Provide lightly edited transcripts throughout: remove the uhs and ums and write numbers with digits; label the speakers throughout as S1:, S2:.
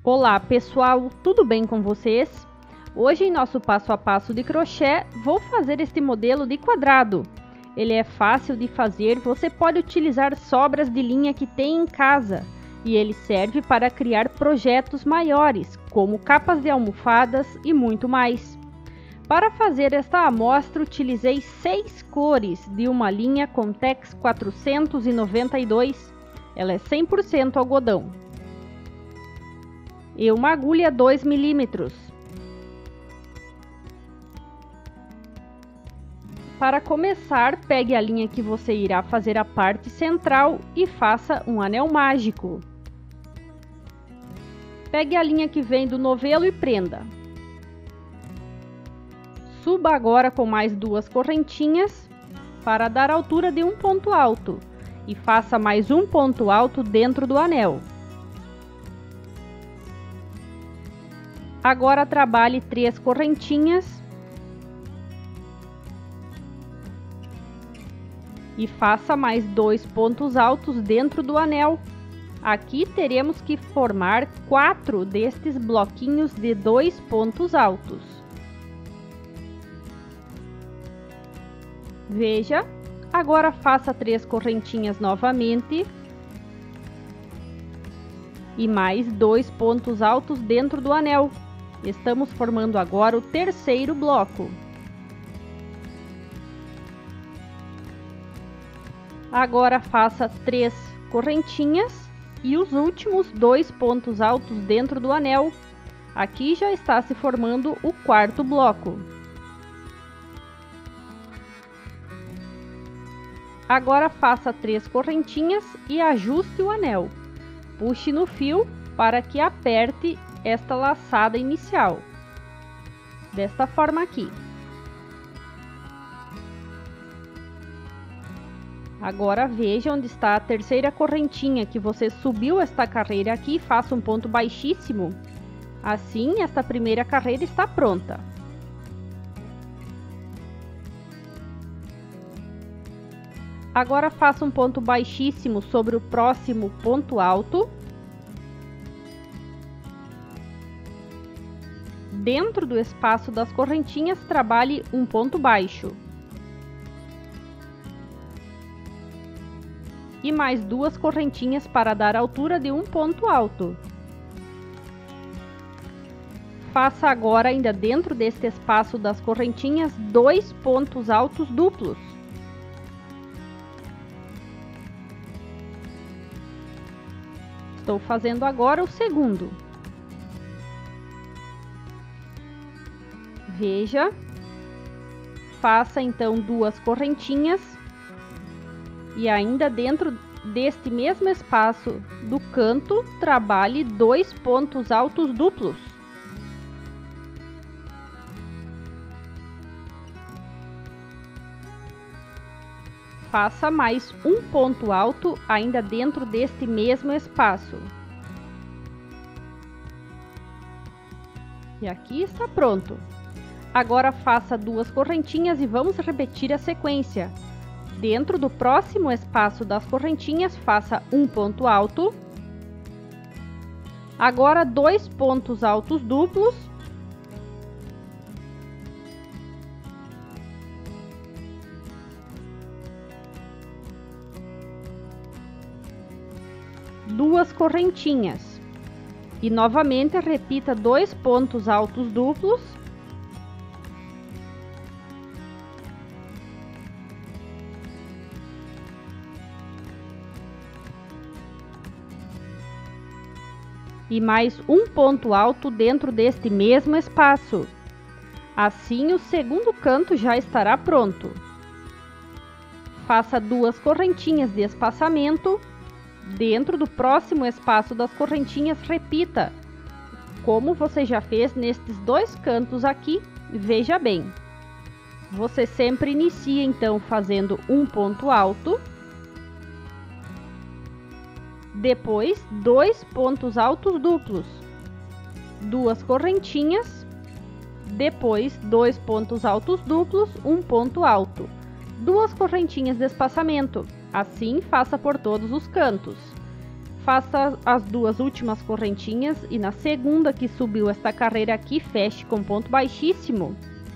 S1: Olá pessoal, tudo bem com vocês? Hoje em nosso passo a passo de crochê vou fazer este modelo de quadrado. Ele é fácil de fazer, você pode utilizar sobras de linha que tem em casa e ele serve para criar projetos maiores, como capas de almofadas e muito mais. Para fazer esta amostra utilizei 6 cores de uma linha Contex 492, ela é 100% algodão. E uma agulha 2 milímetros. Para começar, pegue a linha que você irá fazer a parte central e faça um anel mágico. Pegue a linha que vem do novelo e prenda. Suba agora com mais 2 correntinhas para dar altura de um ponto alto e faça mais um ponto alto dentro do anel. Agora trabalhe 3 correntinhas e faça mais 2 pontos altos dentro do anel. Aqui teremos que formar 4 destes bloquinhos de 2 pontos altos. Veja, agora faça 3 correntinhas novamente e mais 2 pontos altos dentro do anel. Estamos formando agora o terceiro bloco. Agora faça 3 correntinhas e os últimos 2 pontos altos dentro do anel. Aqui já está se formando o quarto bloco. Agora faça 3 correntinhas e ajuste o anel. Puxe no fio para que aperte esta laçada inicial, desta forma aqui. Agora veja onde está a terceira correntinha que você subiu esta carreira aqui, faça um ponto baixíssimo. Assim, esta primeira carreira está pronta. Agora faça um ponto baixíssimo sobre o próximo ponto alto. Dentro do espaço das correntinhas, trabalhe um ponto baixo. E mais 2 correntinhas para dar altura de um ponto alto. Faça agora, ainda dentro deste espaço das correntinhas, 2 pontos altos duplos. Estou fazendo agora o segundo. Veja, faça então 2 correntinhas e ainda dentro deste mesmo espaço do canto, trabalhe 2 pontos altos duplos. Faça mais um ponto alto ainda dentro deste mesmo espaço. E aqui está pronto. Agora faça 2 correntinhas e vamos repetir a sequência. Dentro do próximo espaço das correntinhas, faça um ponto alto. Agora 2 pontos altos duplos. Duas correntinhas. E novamente repita 2 pontos altos duplos. E mais um ponto alto dentro deste mesmo espaço. Assim, o segundo canto já estará pronto. Faça 2 correntinhas de espaçamento. Dentro do próximo espaço das correntinhas, repita, como você já fez nestes 2 cantos aqui. Veja bem, você sempre inicia então fazendo um ponto alto. Depois, 2 pontos altos duplos, 2 correntinhas, depois 2 pontos altos duplos, um ponto alto, 2 correntinhas de espaçamento. Assim, faça por todos os cantos. Faça as duas últimas correntinhas e na segunda que subiu esta carreira aqui, feche com ponto baixíssimo.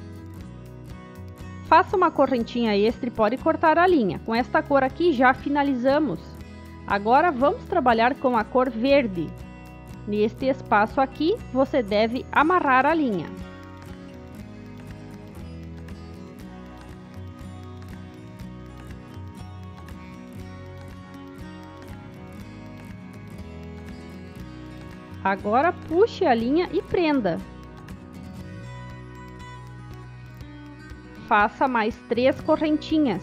S1: Faça uma correntinha extra e pode cortar a linha. Com esta cor aqui já finalizamos. Agora vamos trabalhar com a cor verde. Neste espaço aqui, você deve amarrar a linha. Agora puxe a linha e prenda. Faça mais 3 correntinhas.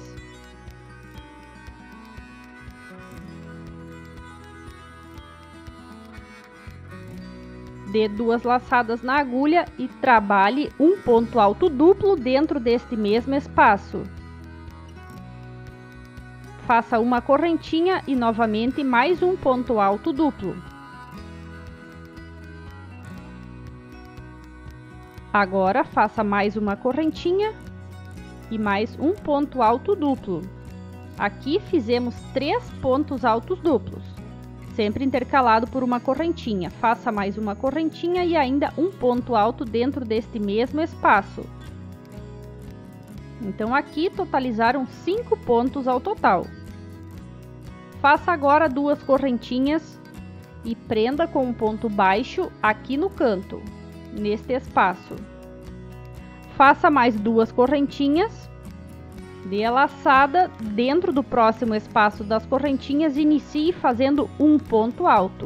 S1: Dê 2 laçadas na agulha e trabalhe um ponto alto duplo dentro deste mesmo espaço. Faça uma correntinha e novamente mais um ponto alto duplo. Agora faça mais uma correntinha e mais um ponto alto duplo. Aqui fizemos 3 pontos altos duplos, sempre intercalado por uma correntinha. Faça mais uma correntinha e ainda um ponto alto dentro deste mesmo espaço. Então aqui totalizaram 5 pontos ao total. Faça agora 2 correntinhas e prenda com um ponto baixo aqui no canto, neste espaço. Faça mais 2 correntinhas, dê a laçada dentro do próximo espaço das correntinhas e inicie fazendo um ponto alto.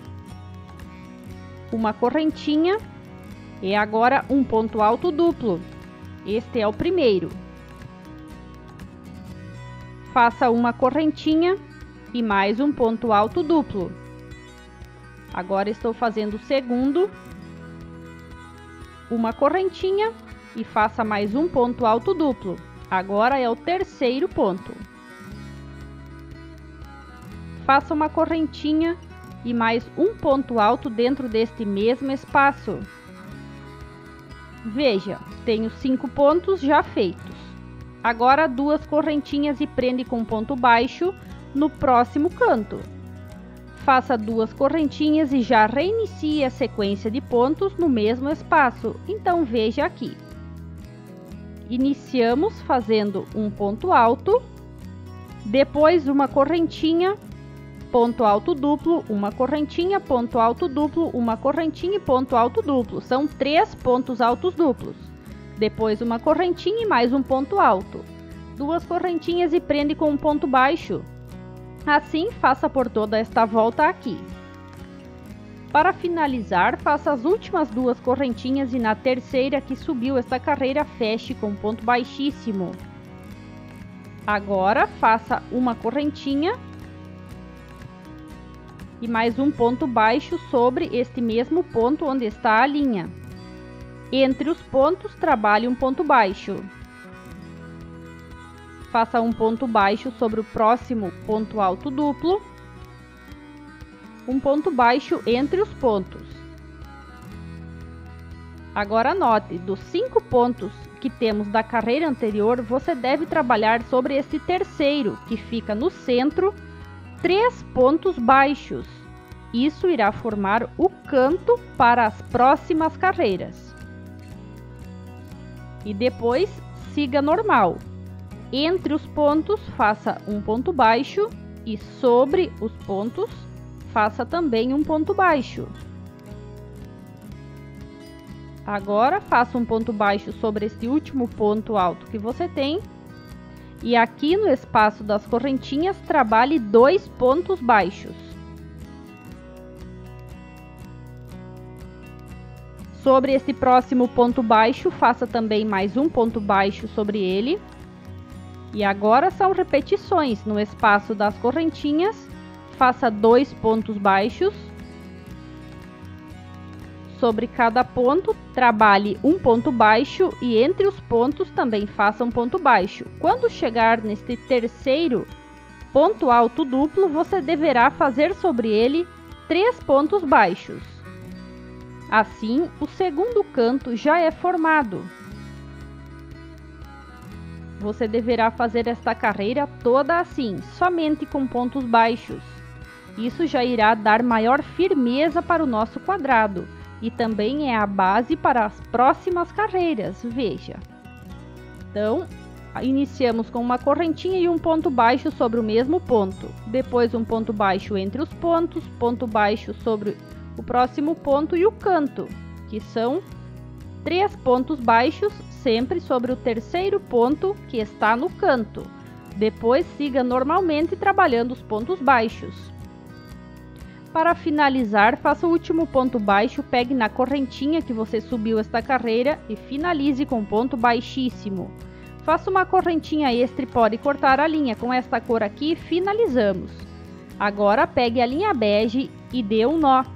S1: Uma correntinha e agora um ponto alto duplo. Este é o primeiro. Faça uma correntinha e mais um ponto alto duplo. Agora estou fazendo o segundo. Uma correntinha e faça mais um ponto alto duplo. Agora é o terceiro ponto. Faça uma correntinha e mais um ponto alto dentro deste mesmo espaço. Veja, tenho 5 pontos já feitos. Agora 2 correntinhas e prende com ponto baixo no próximo canto. Faça 2 correntinhas e já reinicie a sequência de pontos no mesmo espaço. Então veja aqui. Iniciamos fazendo um ponto alto, depois uma correntinha, ponto alto duplo, uma correntinha, ponto alto duplo, uma correntinha e ponto alto duplo. São 3 pontos altos duplos. Depois uma correntinha e mais um ponto alto. 2 correntinhas e prende com um ponto baixo. Assim, faça por toda esta volta aqui. Para finalizar, faça as últimas 2 correntinhas e na terceira que subiu esta carreira, feche com ponto baixíssimo. Agora, faça uma correntinha e mais um ponto baixo sobre este mesmo ponto onde está a linha. Entre os pontos, trabalhe um ponto baixo. Faça um ponto baixo sobre o próximo ponto alto duplo. Um ponto baixo entre os pontos. Agora note, dos 5 pontos que temos da carreira anterior, você deve trabalhar sobre esse terceiro, que fica no centro, 3 pontos baixos. Isso irá formar o canto para as próximas carreiras. E depois, siga normal. Entre os pontos, faça um ponto baixo e sobre os pontos, faça também um ponto baixo. Agora, faça um ponto baixo sobre este último ponto alto que você tem. E aqui no espaço das correntinhas, trabalhe 2 pontos baixos. Sobre este próximo ponto baixo, faça também mais um ponto baixo sobre ele. E agora são repetições. No espaço das correntinhas, faça 2 pontos baixos. Sobre cada ponto, trabalhe um ponto baixo e entre os pontos também faça um ponto baixo. Quando chegar neste terceiro ponto alto duplo, você deverá fazer sobre ele 3 pontos baixos. Assim, o segundo canto já é formado. Você deverá fazer esta carreira toda assim, somente com pontos baixos. Isso já irá dar maior firmeza para o nosso quadrado e também é a base para as próximas carreiras, veja. Então, iniciamos com uma correntinha e um ponto baixo sobre o mesmo ponto. Depois um ponto baixo entre os pontos, ponto baixo sobre o próximo ponto e o canto, que são 3 pontos baixos sempre sobre o terceiro ponto que está no canto. Depois siga normalmente trabalhando os pontos baixos. Para finalizar, faça o último ponto baixo, pegue na correntinha que você subiu esta carreira e finalize com ponto baixíssimo. Faça uma correntinha extra e pode cortar a linha com esta cor aqui e finalizamos. Agora pegue a linha bege e dê um nó.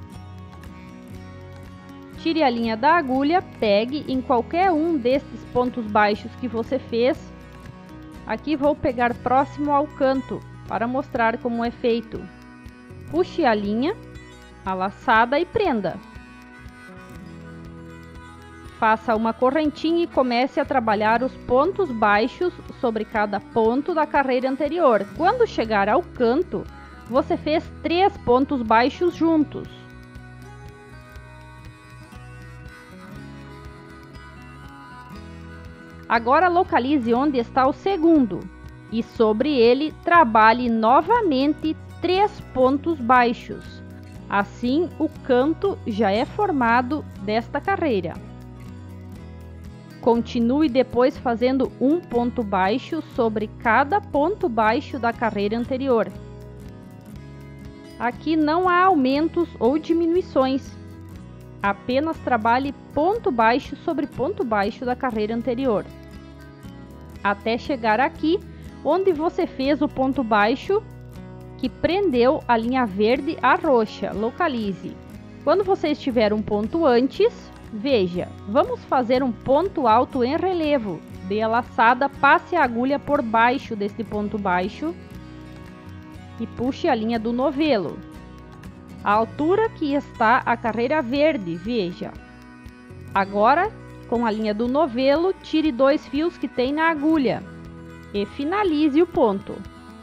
S1: Tire a linha da agulha, pegue em qualquer um destes pontos baixos que você fez. Aqui vou pegar próximo ao canto para mostrar como é feito. Puxe a linha, a laçada e prenda. Faça uma correntinha e comece a trabalhar os pontos baixos sobre cada ponto da carreira anterior. Quando chegar ao canto, você fez 3 pontos baixos juntos. Agora localize onde está o segundo e sobre ele trabalhe novamente 3 pontos baixos. Assim, o canto já é formado desta carreira. Continue depois fazendo um ponto baixo sobre cada ponto baixo da carreira anterior. Aqui não há aumentos ou diminuições. Apenas trabalhe ponto baixo sobre ponto baixo da carreira anterior. Até chegar aqui, onde você fez o ponto baixo que prendeu a linha verde à roxa. Localize. Quando você estiver um ponto antes, veja, vamos fazer um ponto alto em relevo. Dê a laçada, passe a agulha por baixo deste ponto baixo e puxe a linha do novelo. A altura que está a carreira verde, veja. Agora, com a linha do novelo, tire 2 fios que tem na agulha e finalize o ponto.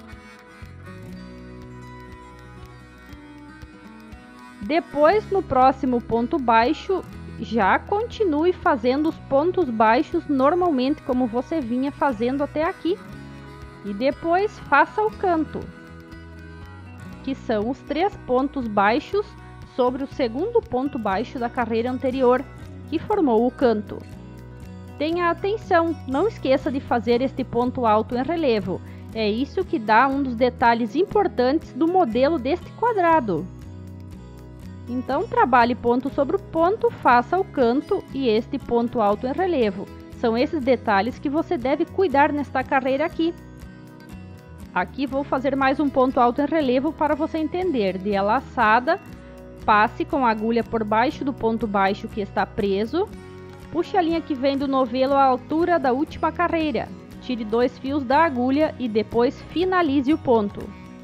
S1: Depois, no próximo ponto baixo, já continue fazendo os pontos baixos normalmente como você vinha fazendo até aqui. E depois faça o canto, que são os 3 pontos baixos sobre o segundo ponto baixo da carreira anterior, que formou o canto. Tenha atenção, não esqueça de fazer este ponto alto em relevo. É isso que dá um dos detalhes importantes do modelo deste quadrado. Então, trabalhe ponto sobre ponto, faça o canto e este ponto alto em relevo. São esses detalhes que você deve cuidar nesta carreira aqui. Aqui vou fazer mais um ponto alto em relevo para você entender. Dê a laçada, passe com a agulha por baixo do ponto baixo que está preso. Puxe a linha que vem do novelo à altura da última carreira. Tire 2 fios da agulha e depois finalize o ponto.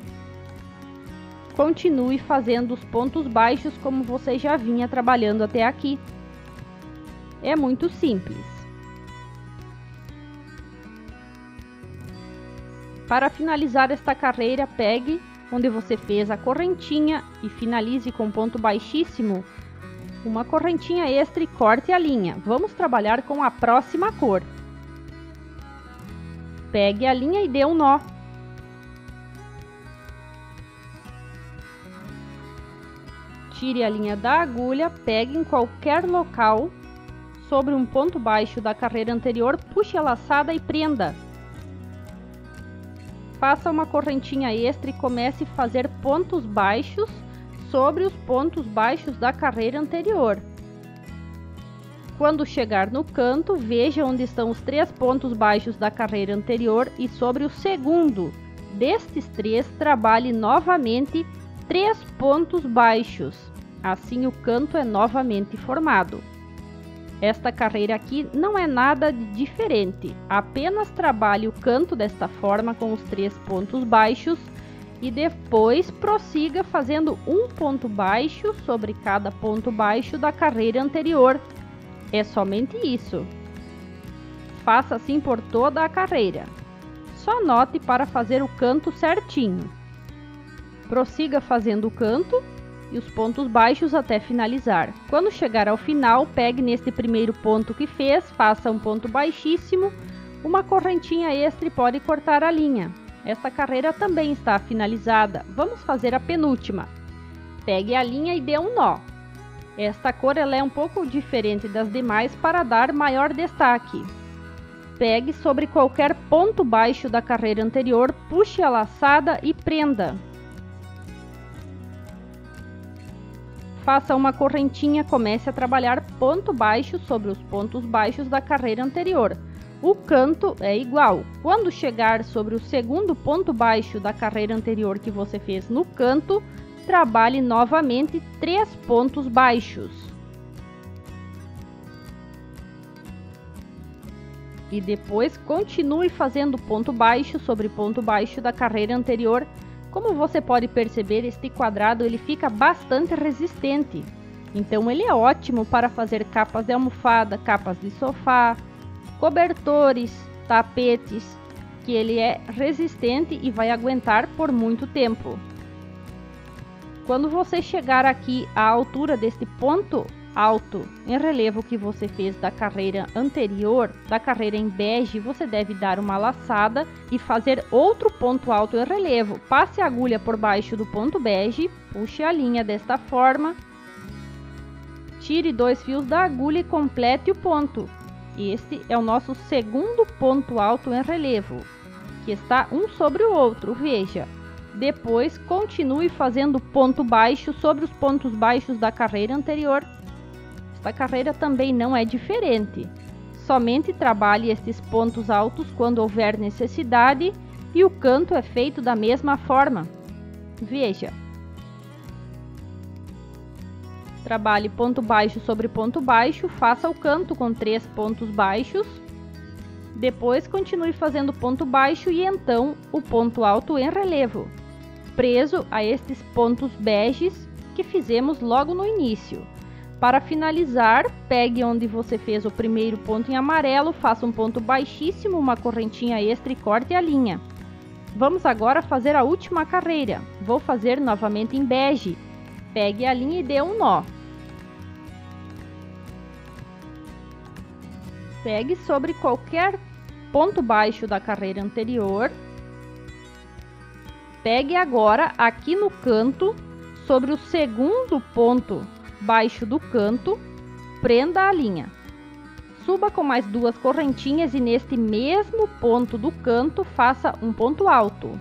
S1: Continue fazendo os pontos baixos como você já vinha trabalhando até aqui. É muito simples. Para finalizar esta carreira, pegue onde você fez a correntinha e finalize com ponto baixíssimo, uma correntinha extra e corte a linha. Vamos trabalhar com a próxima cor. Pegue a linha e dê um nó. Tire a linha da agulha, pegue em qualquer local sobre um ponto baixo da carreira anterior, puxe a laçada e prenda. Faça uma correntinha extra e comece a fazer pontos baixos sobre os pontos baixos da carreira anterior. Quando chegar no canto, veja onde estão os 3 pontos baixos da carreira anterior e sobre o segundo destes 3 trabalhe novamente 3 pontos baixos. Assim o canto é novamente formado. Esta carreira aqui não é nada de diferente, apenas trabalhe o canto desta forma com os 3 pontos baixos e depois prossiga fazendo um ponto baixo sobre cada ponto baixo da carreira anterior. É somente isso. Faça assim por toda a carreira. Só note para fazer o canto certinho. Prossiga fazendo o canto e os pontos baixos até finalizar. Quando chegar ao final, pegue neste primeiro ponto que fez, faça um ponto baixíssimo, uma correntinha extra e pode cortar a linha. Esta carreira também está finalizada. Vamos fazer a penúltima. Pegue a linha e dê um nó. Esta cor ela é um pouco diferente das demais para dar maior destaque. Pegue sobre qualquer ponto baixo da carreira anterior, puxe a laçada e prenda. Faça uma correntinha, comece a trabalhar ponto baixo sobre os pontos baixos da carreira anterior. O canto é igual. Quando chegar sobre o segundo ponto baixo da carreira anterior que você fez no canto, trabalhe novamente 3 pontos baixos. E depois continue fazendo ponto baixo sobre ponto baixo da carreira anterior. Como você pode perceber, este quadrado ele fica bastante resistente. Então ele é ótimo para fazer capas de almofada, capas de sofá, cobertores, tapetes, que ele é resistente e vai aguentar por muito tempo. Quando você chegar aqui à altura deste ponto alto em relevo que você fez da carreira anterior, da carreira em bege, você deve dar uma laçada e fazer outro ponto alto em relevo. Passe a agulha por baixo do ponto bege, puxe a linha desta forma, tire 2 fios da agulha e complete o ponto. Este é o nosso segundo ponto alto em relevo, que está um sobre o outro, veja. Depois continue fazendo ponto baixo sobre os pontos baixos da carreira anterior. Esta carreira também não é diferente. Somente trabalhe estes pontos altos quando houver necessidade e o canto é feito da mesma forma. Veja. Trabalhe ponto baixo sobre ponto baixo, faça o canto com 3 pontos baixos. Depois continue fazendo ponto baixo e então o ponto alto em relevo, preso a estes pontos beges que fizemos logo no início. Para finalizar, pegue onde você fez o primeiro ponto em amarelo, faça um ponto baixíssimo, uma correntinha extra e corte a linha. Vamos agora fazer a última carreira. Vou fazer novamente em bege. Pegue a linha e dê um nó. Pegue sobre qualquer ponto baixo da carreira anterior. Pegue agora aqui no canto, sobre o segundo ponto baixo do canto, prenda a linha. Suba com mais 2 correntinhas e neste mesmo ponto do canto faça um ponto alto.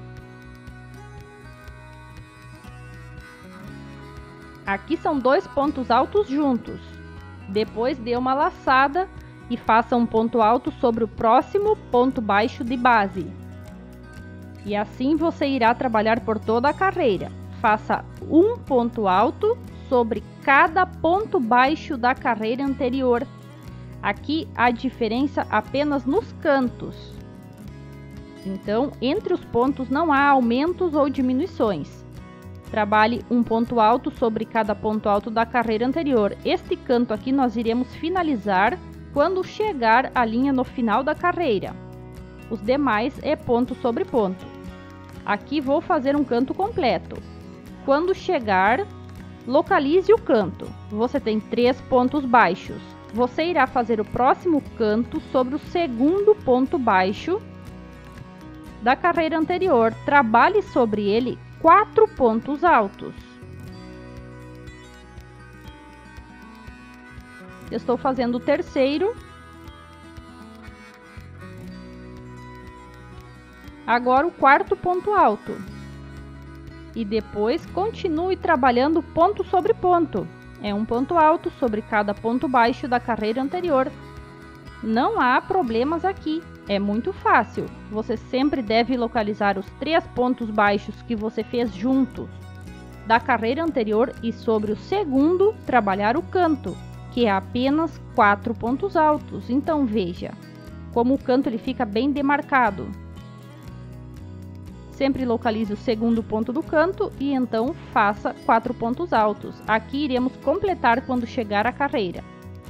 S1: Aqui são 2 pontos altos juntos. Depois dê uma laçada e faça um ponto alto sobre o próximo ponto baixo de base. E assim você irá trabalhar por toda a carreira. Faça um ponto alto sobre cada ponto baixo da carreira anterior. Aqui há diferença apenas nos cantos. Então, entre os pontos não há aumentos ou diminuições. Trabalhe um ponto alto sobre cada ponto alto da carreira anterior. Este canto aqui nós iremos finalizar quando chegar a linha no final da carreira. Os demais é ponto sobre ponto. Aqui vou fazer um canto completo. Quando chegar, localize o canto. Você tem 3 pontos baixos. Você irá fazer o próximo canto sobre o segundo ponto baixo da carreira anterior. Trabalhe sobre ele 4 pontos altos. Estou fazendo o terceiro. Agora o quarto ponto alto. E depois continue trabalhando ponto sobre ponto. É um ponto alto sobre cada ponto baixo da carreira anterior. Não há problemas aqui. É muito fácil. Você sempre deve localizar os 3 pontos baixos que você fez juntos da carreira anterior e sobre o segundo trabalhar o canto, que é apenas 4 pontos altos. Então veja como o canto ele fica bem demarcado. Sempre localize o segundo ponto do canto e então faça 4 pontos altos. Aqui iremos completar quando chegar a carreira.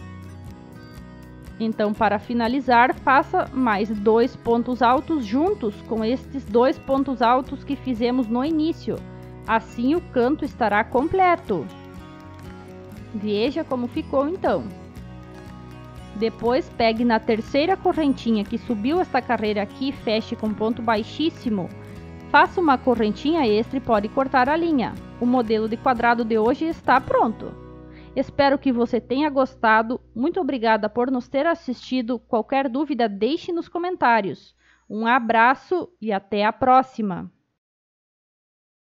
S1: Então, para finalizar, faça mais 2 pontos altos juntos com estes 2 pontos altos que fizemos no início. Assim o canto estará completo. Veja como ficou então. Depois pegue na terceira correntinha que subiu esta carreira aqui e feche com ponto baixíssimo. Faça uma correntinha extra e pode cortar a linha. O modelo de quadrado de hoje está pronto. Espero que você tenha gostado. Muito obrigada por nos ter assistido. Qualquer dúvida, deixe nos comentários. Um abraço e até a próxima!